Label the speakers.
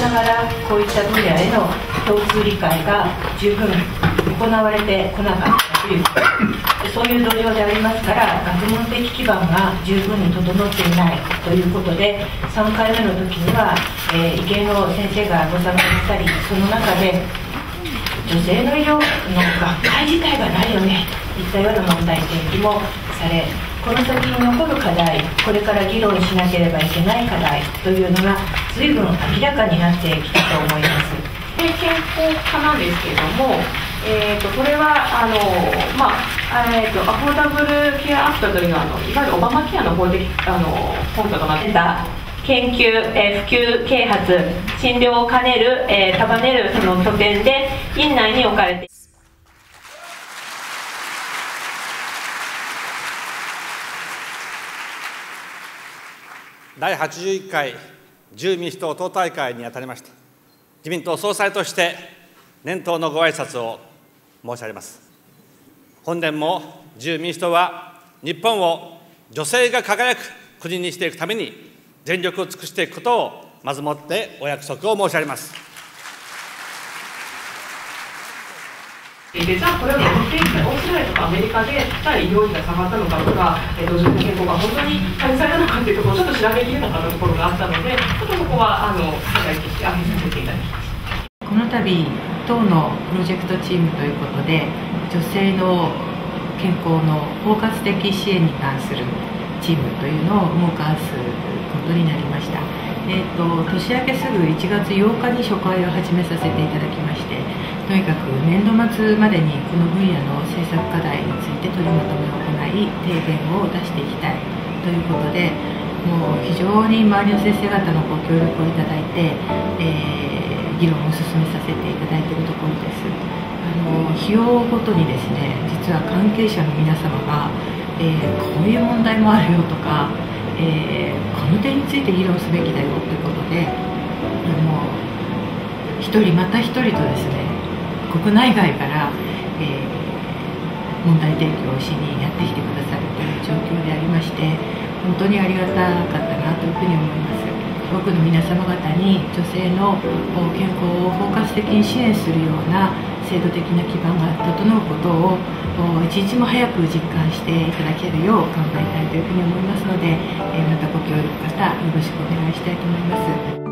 Speaker 1: ながらこういった分野への共通理解が十分行われてこなかったというそういう土壌でありますから、学問的基盤が十分に整っていないということで、3回目の時には、医系の先生がご参加したり、その中で女性の医療の学会自体がないよねといったような問題提起もされ、この先に残る課題、これから議論しなければいけない課題というのが随分明らかになってきたと思います。
Speaker 2: 健康科なんですけれども、これはアフォーダブルケアアクトというのは、いわゆるオバマケアの法的根拠となっていた研究、普及、啓発、診療を兼ねる、束ねるその拠点で院内に置かれています。
Speaker 3: 第81回自由民主党党大会にあたりまして、自民党総裁として年頭のご挨拶を申し上げます。本年も自由民主党は日本を女性が輝く国にしていくために全力を尽くしていくことをまずもってお約束を申し上げます。
Speaker 2: じゃあこれはどの程度でオーストラリアとかアメリカでじゃあ医療費が下がったのかとか、女性の健康が本当に改善されたのかというところをちょっと調べきれなかったところがあったので、ちょっとそこは課題として挙げさせていただきました。
Speaker 1: この度党のプロジェクトチームということで、女性の健康の包括的支援に関するチームというのを設けすことになりました。年明けすぐ1月8日に初回を始めさせていただきまして、とにかく年度末までにこの分野の政策課題について取りまとめを行い、提言を出していきたいということで、もう非常に周りの先生方のご協力をいただいて、議論を進めさせていただいているところです。費用ごとにですね、実は関係者の皆様が、こういう問題もあるよとか、この点について議論すべきだよということで、一人また一人とですね、国内外から、問題提起をしにやってきてくださるという状況でありまして、本当にありがたかったなというふうに思います。多くの皆様方に女性の健康を包括的に支援するような制度的な基盤が整うことを一日も早く実感していただけるよう頑張りたいというふうに思いますので、またご協力方よろしくお願いしたいと思います。